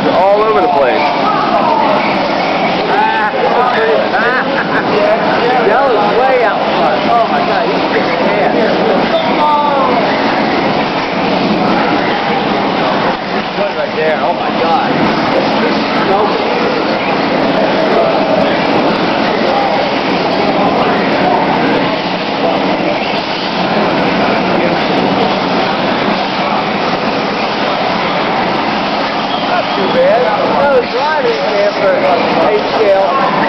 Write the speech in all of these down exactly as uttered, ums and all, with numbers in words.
He's all over the place. Yellow's way out front. Oh my God, he's kicking ass. One right there. Oh my God. Not too bad. I was driving there for eight scale.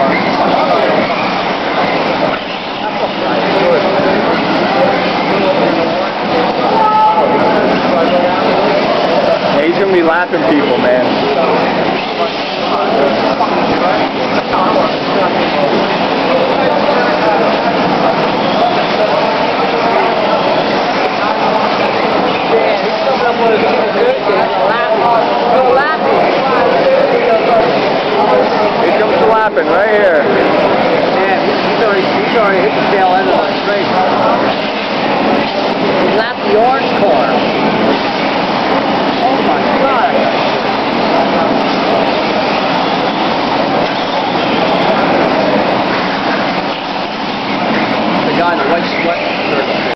Yeah, he's gonna be lapping people, man. Here comes the lapping right here. Yeah, he's already, he's already hit the tail end of the straight.